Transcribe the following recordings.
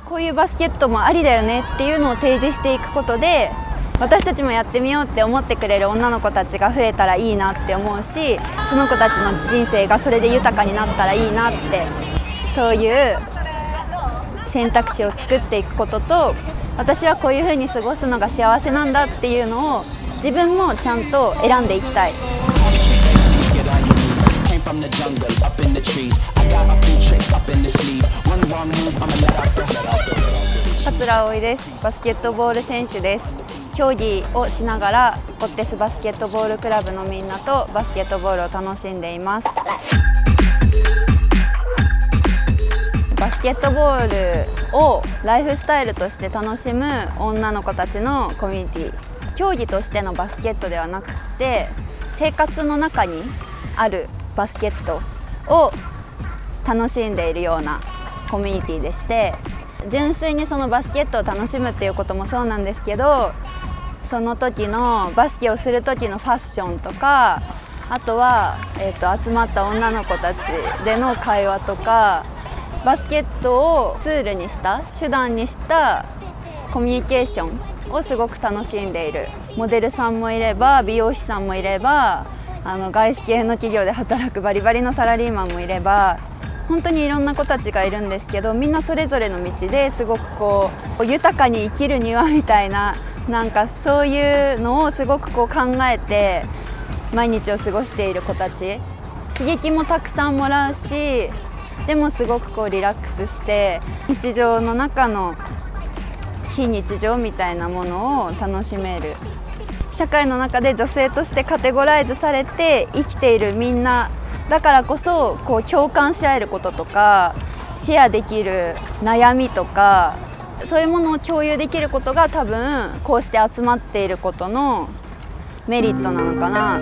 こういうバスケットもありだよねっていうのを提示していくことで、私たちもやってみようって思ってくれる女の子たちが増えたらいいなって思うし、その子たちの人生がそれで豊かになったらいいなって、そういう選択肢を作っていくことと、私はこういう風に過ごすのが幸せなんだっていうのを自分もちゃんと選んでいきたい。桂葵です。バスケットボール選手です。競技をしながらゴッテスバスケットボールクラブのみんなとバスケットボールを楽しんでいます。バスケットボールをライフスタイルとして楽しむ女の子たちのコミュニティ、競技としてのバスケットではなくて生活の中にあるバスケットを楽しんでいるようなコミュニティでして、純粋にそのバスケットを楽しむっていうこともそうなんですけど、その時のバスケをする時のファッションとか、あとは、集まった女の子たちでの会話とか、バスケットをツールにした手段にしたコミュニケーションをすごく楽しんでいるモデルさんもいれば、美容師さんもいれば、外資系の企業で働くバリバリのサラリーマンもいれば、本当にいろんな子たちがいるんですけど、みんなそれぞれの道ですごくこう豊かに生きるにはみたいな、なんかそういうのをすごくこう考えて毎日を過ごしている子たち、刺激もたくさんもらうし、でもすごくこうリラックスして日常の中の非日常みたいなものを楽しめる、社会の中で女性としてカテゴライズされて生きているみんなだからこそ、こう共感し合えることとかシェアできる悩みとか、そういうものを共有できることが多分こうして集まっていることのメリットなのかな。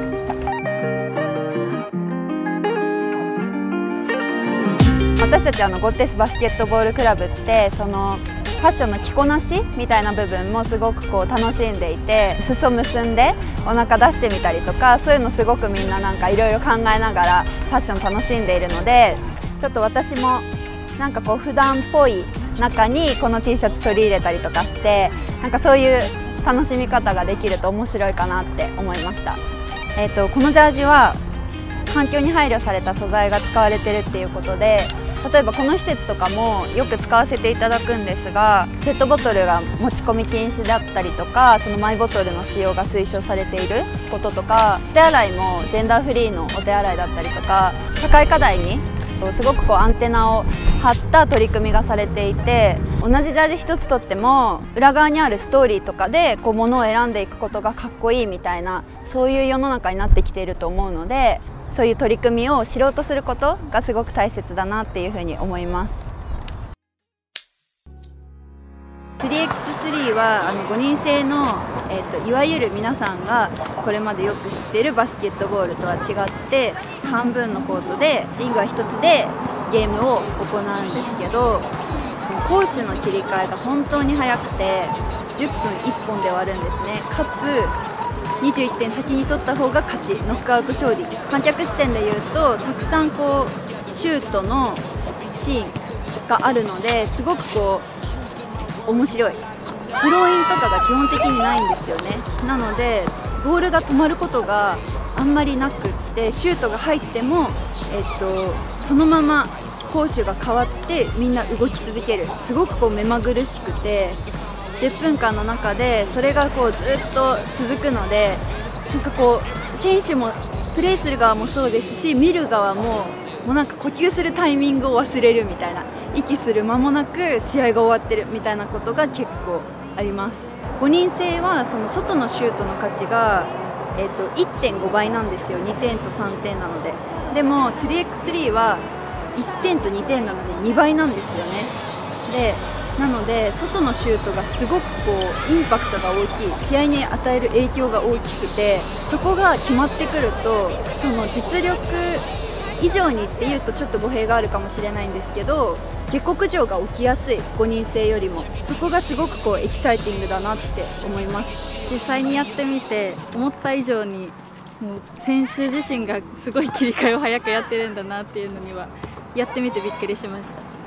私たちゴッテスバスケットボールクラブって、そのファッションの着こなしみたいな部分もすごくこう楽しんでいて、裾結んでお腹出してみたりとか、そういうのすごくみんななんかいろいろ考えながらファッション楽しんでいるので、ちょっと私もなんかこう普段っぽい中にこの T シャツ取り入れたりとかして、なんかそういう楽しみ方ができると面白いかなって思いました。このジャージは環境に配慮された素材が使われてるっていうことで、例えばこの施設とかもよく使わせていただくんですが、ペットボトルが持ち込み禁止だったりとか、そのマイボトルの使用が推奨されていることとか、お手洗いもジェンダーフリーのお手洗いだったりとか、社会課題にすごくこうアンテナを張った取り組みがされていて、同じジャージ一つとっても裏側にあるストーリーとかでこう物を選んでいくことがかっこいいみたいな、そういう世の中になってきていると思うので、そういう取り組みを知ろうとすることがすごく大切だなっていうふうに思います。3x3 は5人制の、いわゆる皆さんがこれまでよく知っているバスケットボールとは違って、半分のコートでリングは1つでゲームを行うんですけど、攻守の切り替えが本当に速くて10分1本で終わるんですね。かつ21点先に取った方が勝ち、ノックアウト勝利。観客視点でいうとたくさんこうシュートのシーンがあるので、すごくこう面白い。スローインとかが基本的にないんですよね。なのでボールが止まることがあんまりなくって、シュートが入っても、そのまま攻守が変わってみんな動き続ける。すごくこう目まぐるしくて、10分間の中でそれがこうずっと続くので、なんかこう選手もプレーする側もそうですし、見る側もうなんか呼吸するタイミングを忘れるみたいな、息する間もなく試合が終わってるみたいなことが結構あります。5人制はその外のシュートの価値が、1.5 倍なんですよ。2点と3点なので。でも 3x3 は1点と2点なので2倍なんですよね。でなので外のシュートがすごくこうインパクトが大きい、試合に与える影響が大きくて、そこが決まってくると、その実力以上にっていうとちょっと語弊があるかもしれないんですけど、下克上が起きやすい、5人制よりも。そこがすごくこうエキサイティングだなって思います。 実際にやってみて思った以上にもう選手自身がすごい切り替えを早くやってるんだなっていうのにはやってみてびっくりしました。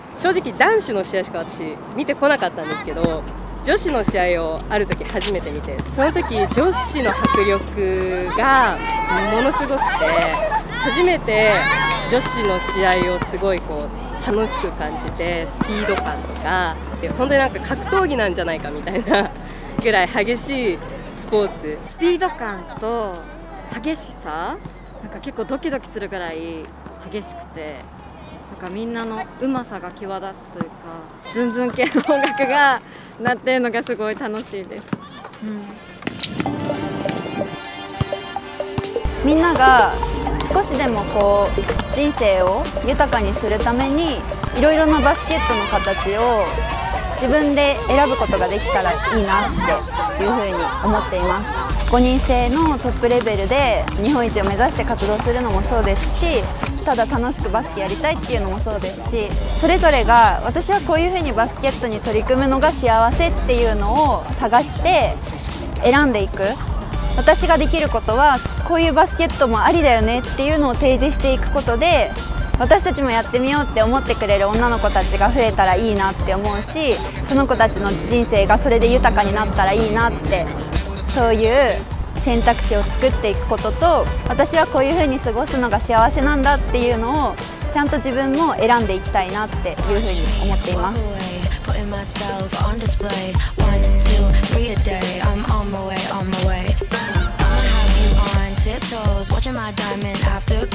正直男子の試合しか私見てこなかったんですけど、女子の試合をある時初めて見て、その時女子の迫力がものすごくて、初めて女子の試合をすごいこう楽しく感じて、スピード感とか本当になんか格闘技なんじゃないかみたいなぐらい激しいスポーツ。 スピード感と激しさ、なんか結構ドキドキするぐらい激しくて、なんかみんなのうまさが際立つというか、ズンズン系の音楽が鳴ってるのがすごい楽しいです。 みんなが少しでもこう人生を豊かにするためにいろいろなバスケットの形を自分で選ぶことができたらいいなっていうふうに思っています。5人制のトップレベルで日本一を目指して活動するのもそうですし、ただ楽しくバスケやりたいっていうのもそうですし、それぞれが私はこういうふうにバスケットに取り組むのが幸せっていうのを探して選んでいく。私ができることはこういうバスケットもありだよねっていうのを提示していくことで、私たちもやってみようって思ってくれる女の子たちが増えたらいいなって思うし、その子たちの人生がそれで豊かになったらいいなって、そういう選択肢を作っていくことと、私はこういうふうに過ごすのが幸せなんだっていうのをちゃんと自分も選んでいきたいなっていうふうに思っています。 Tiptoes, watching my diamond after